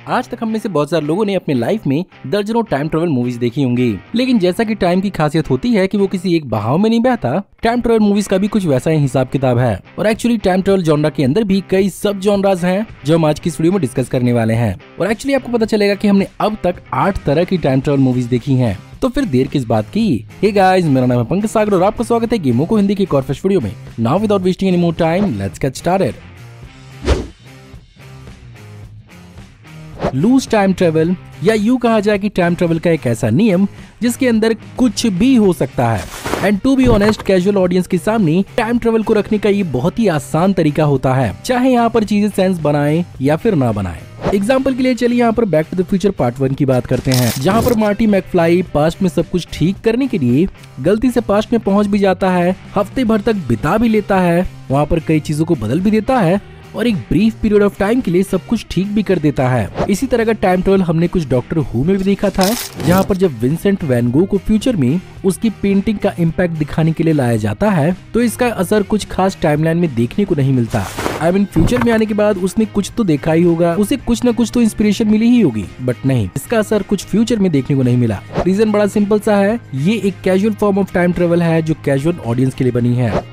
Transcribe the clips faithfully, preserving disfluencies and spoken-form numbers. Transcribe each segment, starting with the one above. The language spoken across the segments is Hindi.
आज तक हम में से बहुत सारे लोगों ने अपने लाइफ में दर्जनों टाइम ट्रेवल मूवीज देखी होंगी, लेकिन जैसा कि टाइम की खासियत होती है कि वो किसी एक बहाव में नहीं बहता, टाइम ट्रेवल मूवीज का भी कुछ वैसा ही हिसाब किताब है। और एक्चुअली टाइम ट्रेवल जॉनरा के अंदर भी कई सब जॉनरास हैं जो हम आज की इस वीडियो में डिस्कस करने वाले हैं। और एक्चुअली आपको पता चलेगा कि हमने अब तक आठ तरह की टाइम ट्रेवल मूवीज देखी हैं। तो फिर देर किस बात की। हे गाइस, मेरा नाम है पंकज सागर और आपका स्वागत है गेमों को हिंदी की एक और फ्रेश वीडियो में। Now without wasting any more time, let's get started. Loose time travel, या यूं कहा जाए कि टाइम ट्रेवल का एक ऐसा नियम जिसके अंदर कुछ भी हो सकता है। And to be honest, casual audience के सामने टाइम ट्रेवल को रखने का ये बहुत ही आसान तरीका होता है, चाहे यहाँ पर चीजें सेंस बनाएं या फिर ना बनाएं। एग्जाम्पल के लिए चलिए यहाँ पर back to the future part one की बात करते हैं, जहाँ पर मार्टी मैकफ्लाई पास्ट में सब कुछ ठीक करने के लिए गलती से पास्ट में पहुँच भी जाता है, हफ्ते भर तक बिता भी लेता है, वहाँ पर कई चीजों को बदल भी देता है और एक ब्रीफ पीरियड ऑफ टाइम के लिए सब कुछ ठीक भी कर देता है। इसी तरह का टाइम ट्रेवल हमने कुछ डॉक्टर हू में भी देखा था, जहाँ पर जब विंसेंट वैन गो को फ्यूचर में उसकी पेंटिंग का इम्पैक्ट दिखाने के लिए लाया जाता है तो इसका असर कुछ खास टाइमलाइन में देखने को नहीं मिलता। आई मीन फ्यूचर में आने के बाद उसने कुछ तो देखा ही होगा, उसे कुछ न कुछ तो इंस्पिरेशन मिली ही होगी, बट नहीं, इसका असर कुछ फ्यूचर में देखने को नहीं मिला। रीजन बड़ा सिंपल सा है, ये एक casual form of time travel है जो कैजुअल ऑडियंस के लिए बनी है।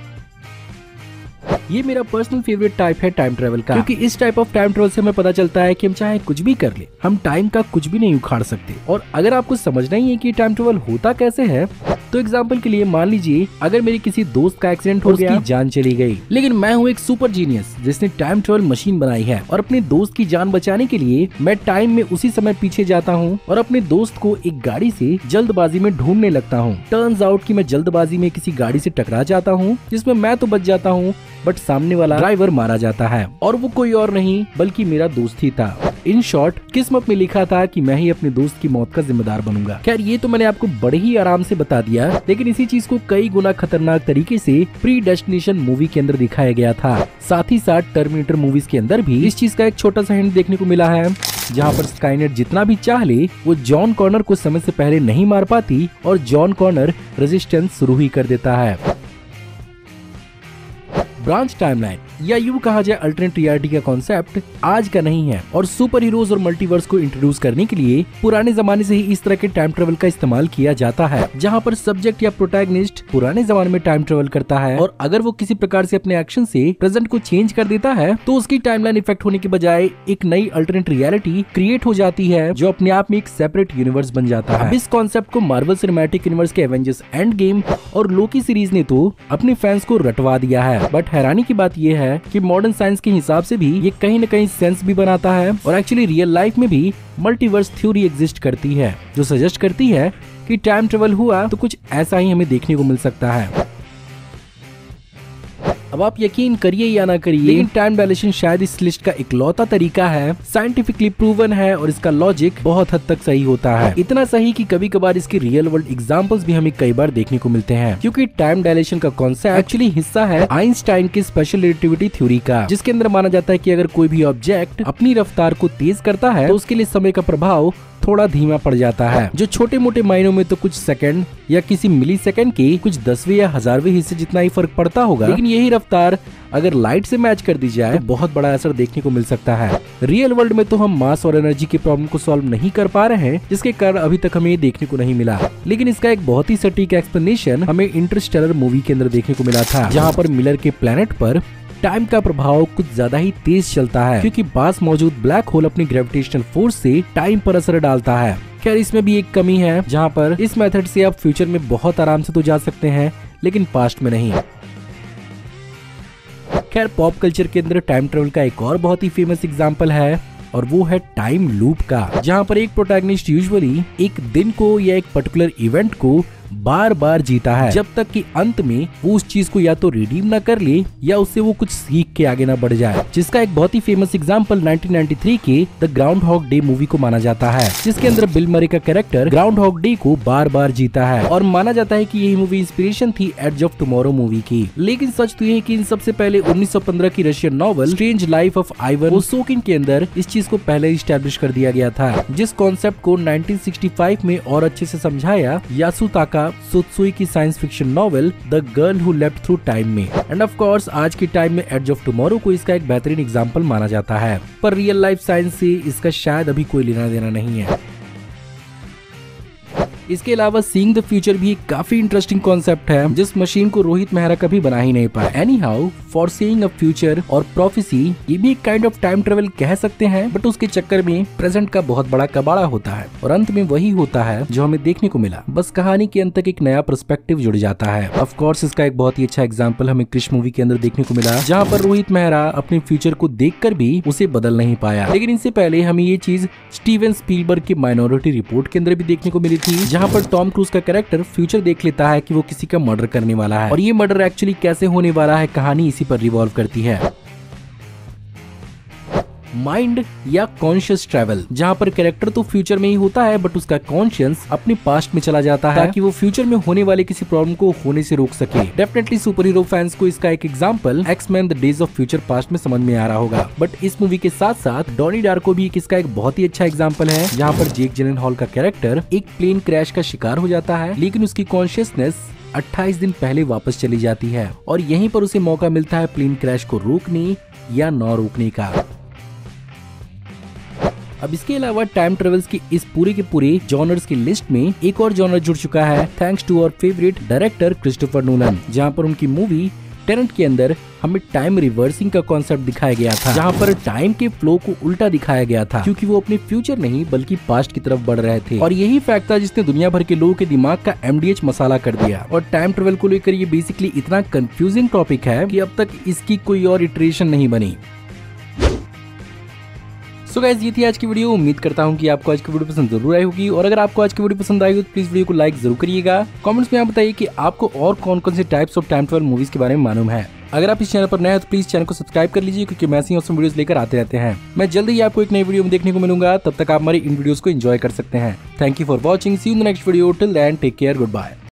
ये मेरा पर्सनल फेवरेट टाइप है टाइम ट्रेवल का, क्योंकि इस टाइप ऑफ टाइम ट्रेवल से हमें पता चलता है कि हम चाहे कुछ भी कर ले, हम टाइम का कुछ भी नहीं उखाड़ सकते। और अगर आपको समझना ही है कि टाइम ट्रेवल होता कैसे है, तो एग्जाम्पल के लिए मान लीजिए अगर मेरे किसी दोस्त का एक्सीडेंट हो गया, उसकी जान चली गई, लेकिन मैं हूँ एक सुपर जीनियस जिसने टाइम ट्रेवल मशीन बनाई है और अपने दोस्त की जान बचाने के लिए मैं टाइम में उसी समय पीछे जाता हूँ और अपने दोस्त को एक गाड़ी से जल्दबाजी में ढूंढने लगता हूँ। टर्न्स आउट कि मैं जल्दबाजी में किसी गाड़ी से टकरा जाता हूँ जिसमें मैं तो बच जाता हूँ, बट सामने वाला ड्राइवर मारा जाता है और वो कोई और नहीं बल्कि मेरा दोस्त ही था। इन शॉर्ट, किस्मत में लिखा था कि मैं ही अपने दोस्त की मौत का जिम्मेदार बनूंगा। खैर, ये तो मैंने आपको बड़े ही आराम से बता दिया, लेकिन इसी चीज को कई गुना खतरनाक तरीके से प्री डेस्टिनेशन मूवी के अंदर दिखाया गया था। साथ ही साथ टर्मिनेटर मूवीज के अंदर भी इस चीज का एक छोटा सा हिंट देखने को मिला है, जहाँ पर स्काईनेट जितना भी चाह ले वो जॉन कॉर्नर को समय से पहले नहीं मार पाती और जॉन कॉर्नर रेजिस्टेंस शुरू ही कर देता है। ब्रांच टाइमलाइन, या यूं कहा जाए अल्टरनेट रियलिटी का कॉन्सेप्ट आज का नहीं है और सुपर हीरोज और मल्टीवर्स को इंट्रोड्यूस करने के लिए पुराने जमाने से ही इस तरह के टाइम ट्रेवल का इस्तेमाल किया जाता है, जहां पर सब्जेक्ट या प्रोटैगनिस्ट पुराने जमाने में टाइम ट्रेवल करता है और अगर वो किसी प्रकार से अपने एक्शन से प्रेजेंट को चेंज कर देता है तो उसकी टाइमलाइन इफेक्ट होने के बजाय एक नई अल्टरनेट रियलिटी क्रिएट हो जाती है जो अपने आप में एक सेपरेट यूनिवर्स बन जाता है। इस कॉन्सेप्ट को मार्वल सिनेमैटिक यूनिवर्स के एवेंजर्स एंड गेम और लोकी सीरीज ने तो अपने फैंस को रटवा दिया है, बट हैरानी की बात यह है कि मॉडर्न साइंस के हिसाब से भी ये कहीं न कहीं सेंस भी बनाता है और एक्चुअली रियल लाइफ में भी मल्टीवर्स थ्योरी एग्जिस्ट करती है जो सजेस्ट करती है कि टाइम ट्रेवल हुआ तो कुछ ऐसा ही हमें देखने को मिल सकता है। अब आप यकीन करिए या ना करिए, लेकिन टाइम डायलेशन शायद इस लिस्ट का इकलौता तरीका है, साइंटिफिकली प्रूवन है और इसका लॉजिक बहुत हद तक सही होता है। इतना सही कि कभी कभार इसके रियल वर्ल्ड एग्जांपल्स भी हमें कई बार देखने को मिलते हैं, क्योंकि टाइम डायलेशन का कॉन्सेप्ट एक्चुअली हिस्सा है आइंस्टाइन की स्पेशल रिलेटिविटी थ्योरी का, जिसके अंदर माना जाता है कि अगर कोई भी ऑब्जेक्ट अपनी रफ्तार को तेज करता है तो उसके लिए समय का प्रभाव थोड़ा धीमा पड़ जाता है, जो छोटे मोटे मायनों में तो कुछ सेकंड या किसी मिली सेकंड के कुछ दसवें या हजारवें हिस्से जितना ही फर्क पड़ता होगा, लेकिन यही रफ्तार अगर लाइट से मैच कर दी जाए तो बहुत बड़ा असर देखने को मिल सकता है। रियल वर्ल्ड में तो हम मास और एनर्जी की प्रॉब्लम को सॉल्व नहीं कर पा रहे हैं, जिसके कारण अभी तक हमें ये देखने को नहीं मिला, लेकिन इसका एक बहुत ही सटीक एक्सप्लेनेशन हमें इंटरस्टेलर मूवी के अंदर देखने को मिला था, जहाँ पर मिलर के प्लेनेट पर टाइम का प्रभाव कुछ ज्यादा ही तेज चलता है, क्योंकि पास मौजूद ब्लैक होल अपनी ग्रेविटेशनल फोर्स से टाइम पर असर डालता है। खैर, इसमें भी एक कमी है, जहाँ पर इस मेथड से आप फ्यूचर में बहुत आराम से तो जा सकते हैं, लेकिन पास्ट में नहीं। खैर, पॉप कल्चर के अंदर टाइम ट्रेवल का एक और बहुत ही फेमस एग्जाम्पल है और वो है टाइम लूप का, जहाँ पर एक प्रोटैगनिस्ट यूजुअली एक दिन को या एक पर्टिकुलर इवेंट को बार बार जीता है, जब तक कि अंत में वो उस चीज को या तो रिडीम ना कर ले या उससे वो कुछ सीख के आगे ना बढ़ जाए, जिसका एक बहुत ही famous example nineteen ninety three के the Groundhog Day movie को माना जाता है, जिसके अंदर बिल मरे का कैरेक्टर ग्राउंड हॉग डे को बार बार जीता है और माना जाता है कि यही मूवी इंस्पिरेशन थी एज ऑफ टुमारो मूवी की। लेकिन सच तो ये है कि इन सबसे पहले उन्नीस सौ पंद्रह की Russian novel Strange Life of Ivan Osokin के अंदर इस चीज को पहले स्टैब्लिश कर दिया गया था, जिस कॉन्सेप्ट को नाइनटीन सिक्सटी फाइव में और अच्छे से समझाया यासुताका का सुत्सुई की science fiction novel the girl who left through time में। एंड ऑफ कोर्स आज के टाइम में एज ऑफ टुमारो को इसका एक बेहतरीन एग्जाम्पल माना जाता है, पर रियल लाइफ साइंस से इसका शायद अभी कोई लेना देना नहीं है। इसके अलावा सीइंग द फ्यूचर भी एक काफी इंटरेस्टिंग कॉन्सेप्ट है, जिस मशीन को रोहित मेहरा कभी बना ही नहीं पाया। Anyhow for seeing a future और प्रोफेसी ये भी एक काइंड ऑफ टाइम ट्रेवल कह सकते हैं, बट उसके चक्कर में प्रेजेंट का बहुत बड़ा कबाड़ा होता है और अंत में वही होता है जो हमें देखने को मिला। बस कहानी के अंत तक एक नया पर्सपेक्टिव जुड़ जाता है। ऑफ कोर्स इसका एक बहुत ही अच्छा एग्जाम्पल हमें क्रिश मूवी के अंदर देखने को मिला, जहाँ पर रोहित मेहरा अपने फ्यूचर को देखकर भी उसे बदल नहीं पाया। लेकिन इससे पहले हमें ये चीज स्टीवन स्पीलबर्ग की माइनॉरिटी रिपोर्ट के अंदर भी देखने को मिली थी, जहाँ पर टॉम क्रूज का कैरेक्टर फ्यूचर देख लेता है कि वो किसी का मर्डर करने वाला है, और ये मर्डर एक्चुअली कैसे होने वाला है कहानी इसी पर रिवॉल्व करती है। माइंड या कॉन्शियस ट्रैवल, जहाँ पर कैरेक्टर तो फ्यूचर में ही होता है बट उसका कॉन्शियस अपने पास्ट में चला जाता है ताकि वो फ्यूचर में होने वाले किसी प्रॉब्लम को होने से रोक सके। डेफिनेटली सुपर हीरो फैंस को इसका एक example X Men the Days of Future Past में समझ में आ रहा होगा, बट इस मूवी के साथ साथ डॉनी डार्को भी इसका एक बहुत ही अच्छा एग्जाम्पल है, जहाँ पर जेक जिलेनहॉल का कैरेक्टर एक प्लेन क्रैश का शिकार हो जाता है, लेकिन उसकी कॉन्शियसनेस अट्ठाईस दिन पहले वापस चली जाती है और यहीं पर उसे मौका मिलता है प्लेन क्रैश को रोकने या न रोकने का। अब इसके अलावा टाइम ट्रेवल्स की इस पूरे के पूरे जॉनर्स की लिस्ट में एक और जॉनर जुड़ चुका है, thanks to our favourite director Christopher Nolan, जहां पर उनकी मूवी टेनेंट के अंदर हमें टाइम रिवर्सिंग का कॉन्सेप्ट दिखाया गया था, जहां पर टाइम के फ्लो को उल्टा दिखाया गया था, क्योंकि वो अपने फ्यूचर नहीं बल्कि पास्ट की तरफ बढ़ रहे थे। और यही फैक्ट था जिसने दुनिया भर के लोगों के दिमाग का एमडीएच मसाला कर दिया। और टाइम ट्रेवल को लेकर ये बेसिकली इतना कंफ्यूजिंग टॉपिक है कि अब तक इसकी कोई और इटरेशन नहीं बनी। सो गाइस ये थी आज की वीडियो। उम्मीद करता हूँ कि आपको आज की वीडियो पसंद जरूर आई होगी, और अगर आपको आज की वीडियो पसंद आई हो तो प्लीज वीडियो को लाइक जरूर करिएगा। कमेंट्स में आप बताइए कि आपको और कौन कौन से types of time travel movies के बारे में मालूम है। अगर आप इस चैनल पर नए हैं तो प्लीज चैनल को सब्सक्राइब कर लीजिए, क्योंकि मैं ऐसी ऑसम वीडियोस लेकर आते रहते हैं। मैं जल्दी ही आपको एक नई वीडियो में देखने को मिलूंगा, तब तक आप हमारी इन वीडियोस को एंजॉय कर सकते हैं। Thank you for watching, see you in the next video, till then take care, good bye.